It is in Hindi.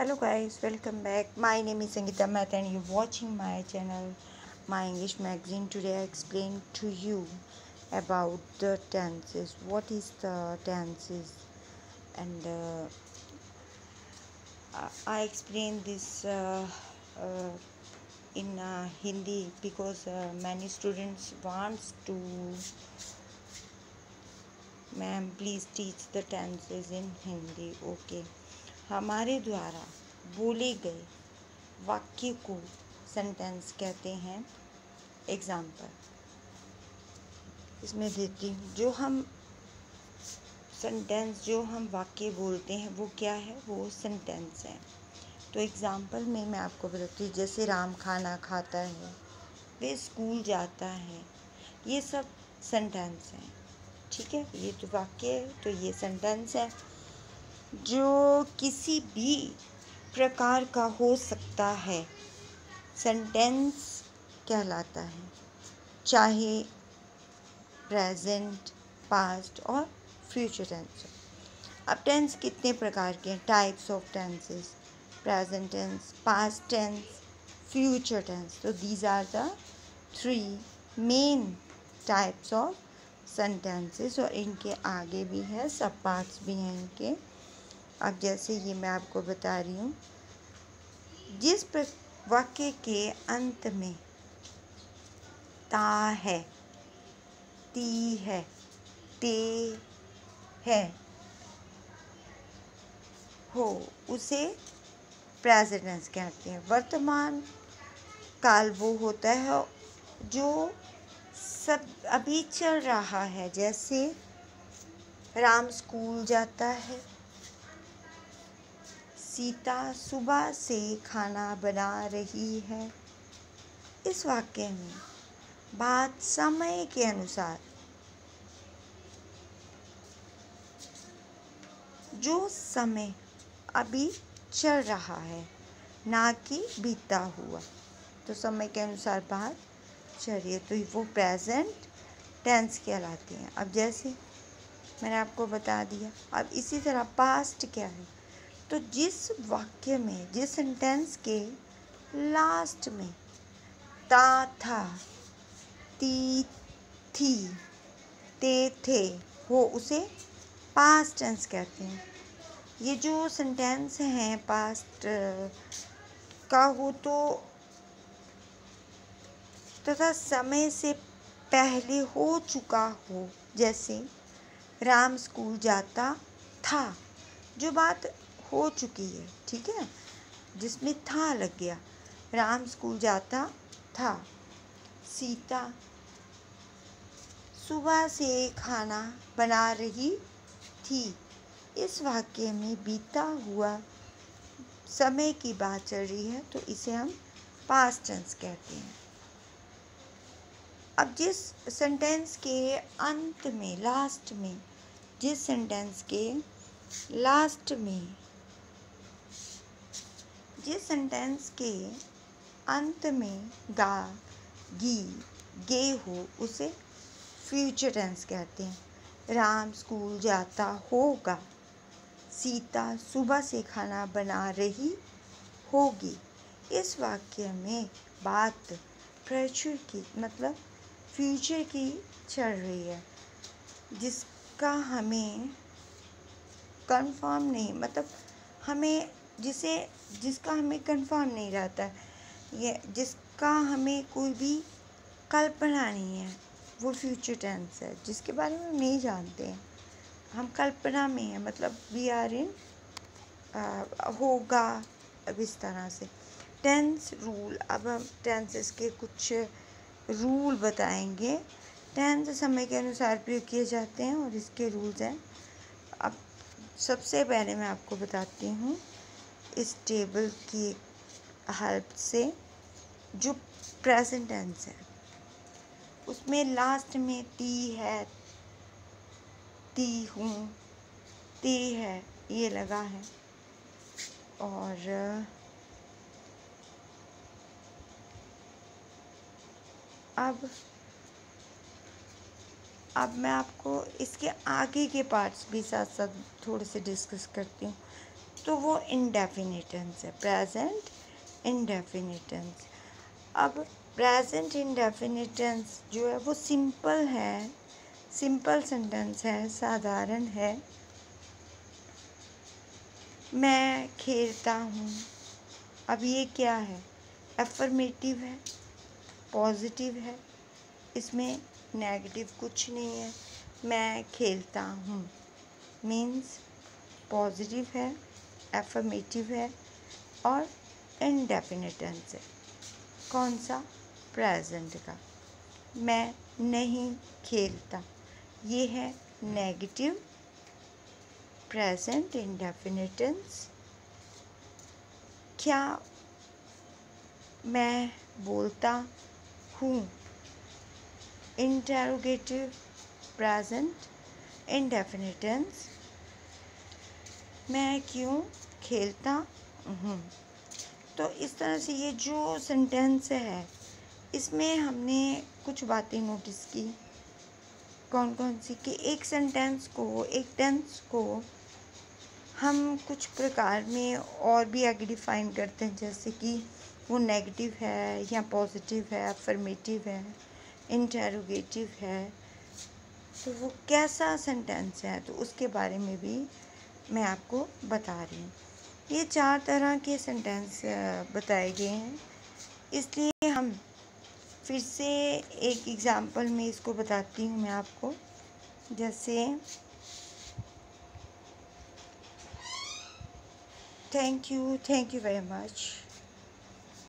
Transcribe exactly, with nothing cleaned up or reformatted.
Hello guys, welcome back. My name is Sangeeta Mehta and you're watching my channel, My English Magazine. Today I explain to you about the tenses. What is the tenses? And uh, I explain this uh, uh, in uh, Hindi because uh, many students wants to. Ma'am, please teach the tenses in Hindi. Okay. हमारे द्वारा बोले गए वाक्य को सेंटेंस कहते हैं। एग्जाम्पल इसमें देती हूँ। जो हम सेंटेंस जो हम वाक्य बोलते हैं वो क्या है, वो सेंटेंस है। तो एग्जाम्पल में मैं आपको बताती हूँ, जैसे राम खाना खाता है, वे स्कूल जाता है, ये सब सेंटेंस हैं। ठीक है, ये तो वाक्य है, तो ये सेंटेंस है जो किसी भी प्रकार का हो सकता है, सेंटेंस कहलाता है, चाहे प्रेजेंट, पास्ट और फ्यूचर टेंस। अब टेंस कितने प्रकार के हैं? Types of tenses, present tense, past tense, future tense. तो these are the three main types of sentences और इनके आगे भी है, सब पार्ट्स भी हैं इनके। अब जैसे ये मैं आपको बता रही हूँ, जिस वाक्य के अंत में ता है, ती है, ते है, हो, उसे प्रेजेंट टेंस कहते हैं। वर्तमान काल वो होता है जो सब अभी चल रहा है, जैसे राम स्कूल जाता है, सीता सुबह से खाना बना रही है। इस वाक्य में बात समय के अनुसार जो समय अभी चल रहा है, ना कि बीता हुआ, तो समय के अनुसार बात चल रही है, तो वो प्रेजेंट टेंस कहलाती हैं। अब जैसे मैंने आपको बता दिया। अब इसी तरह पास्ट क्या है? तो जिस वाक्य में, जिस सेंटेंस के लास्ट में ता था, ती थी, ते थे, हो, उसे पास्ट टेंस कहते हैं। ये जो सेंटेंस हैं पास्ट का हो तो तथा समय से पहले हो चुका हो, जैसे राम स्कूल जाता था, जो बात हो चुकी है, ठीक है, जिसमें था लग गया। राम स्कूल जाता था, सीता सुबह से खाना बना रही थी। इस वाक्य में बीता हुआ समय की बात चल रही है, तो इसे हम पास्ट टेंस कहते हैं। अब जिस सेंटेंस के अंत में, लास्ट में, जिस सेंटेंस के लास्ट में, जिस सेंटेंस के अंत में गा, गी, गे हो, उसे फ्यूचर टेंस कहते हैं। राम स्कूल जाता होगा, सीता सुबह से खाना बना रही होगी। इस वाक्य में बात फ्यूचर की, मतलब फ्यूचर की चल रही है, जिसका हमें कंफर्म नहीं, मतलब हमें जिसे जिसका हमें कंफर्म नहीं रहता है, ये जिसका हमें कोई भी कल्पना नहीं है, वो फ्यूचर टेंस है। जिसके बारे में हम नहीं जानते हैं, हम कल्पना में हैं, मतलब वी आर इन होगा। अब इस तरह से टेंस रूल। अब हम टेंसेस के कुछ रूल बताएंगे। टेंस समय के अनुसार प्रयोग किए जाते हैं और इसके रूल्स हैं। अब सबसे पहले मैं आपको बताती हूँ इस टेबल की हेल्प से, जो प्रेजेंट टेंस है उसमें लास्ट में ती है, ती हूँ, ती है, ये लगा है। और अब अब मैं आपको इसके आगे के पार्ट्स भी साथ साथ थोड़े से डिस्कस करती हूँ। तो वो इंडेफिनिट टेंस है, प्रेजेंट इंडेफिनिट टेंस। अब प्रेजेंट इंडेफिनिट टेंस जो है वो सिंपल है, सिंपल सेंटेंस है, साधारण है। मैं खेलता हूँ, अब ये क्या है? अफर्मेटिव है, पॉजिटिव है, इसमें नेगेटिव कुछ नहीं है। मैं खेलता हूँ मीन्स पॉजिटिव है, अफर्मेटिव है और इंडेफिनिट टेंस है। कौन सा? प्रेजेंट का। मैं नहीं खेलता, ये है नेगेटिव प्रेजेंट इंडेफिनिट टेंस। क्या मैं बोलता हूँ? Interrogative present indefinite tense. मैं क्यों खेलता हूँ? तो इस तरह से ये जो सेंटेंस है इसमें हमने कुछ बातें नोटिस की। कौन कौन सी? कि एक सेंटेंस को, एक टेंस को हम कुछ प्रकार में और भी आगे डिफाइन करते हैं, जैसे कि वो नेगेटिव है या पॉजिटिव है, अफर्मेटिव है, इंटेरोगेटिव है। तो वो कैसा सेंटेंस है तो उसके बारे में भी मैं आपको बता रही हूँ। ये चार तरह के सेंटेंस बताए गए हैं, इसलिए हम फिर से एक एग्ज़ाम्पल में इसको बताती हूँ मैं आपको। जैसे thank you, thank you very much.